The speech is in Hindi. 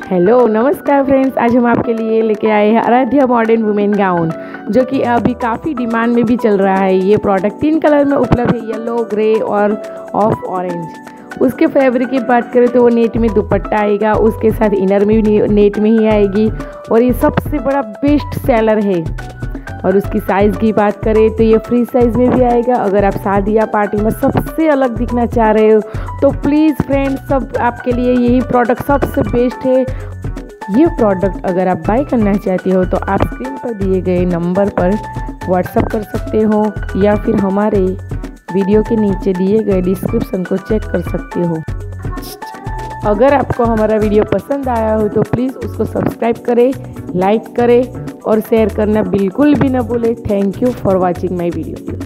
हेलो नमस्कार फ्रेंड्स, आज हम आपके लिए लेके आए हैं आराध्या मॉडर्न वुमेन गाउन, जो कि अभी काफ़ी डिमांड में भी चल रहा है। ये प्रोडक्ट 3 कलर में उपलब्ध है, येलो, ग्रे और ऑफ ऑरेंज। उसके फैब्रिक की बात करें तो वो नेट में दुपट्टा आएगा, उसके साथ इनर में भी नेट में ही आएगी और ये सबसे बड़ा बेस्ट सेलर है। और उसकी साइज़ की बात करें तो ये फ्री साइज़ में भी आएगा। अगर आप शादी या पार्टी में सबसे अलग दिखना चाह रहे हो तो प्लीज़ फ्रेंड्स, सब आपके लिए यही प्रोडक्ट सबसे बेस्ट है। ये प्रोडक्ट अगर आप बाय करना चाहते हो तो आप स्क्रीन पर दिए गए नंबर पर व्हाट्सएप कर सकते हो या फिर हमारे वीडियो के नीचे दिए गए डिस्क्रिप्शन को चेक कर सकते हो। अगर आपको हमारा वीडियो पसंद आया हो तो प्लीज़ उसको सब्सक्राइब करें, लाइक करें और शेयर करना बिल्कुल भी ना भूलें। Thank you for watching my video.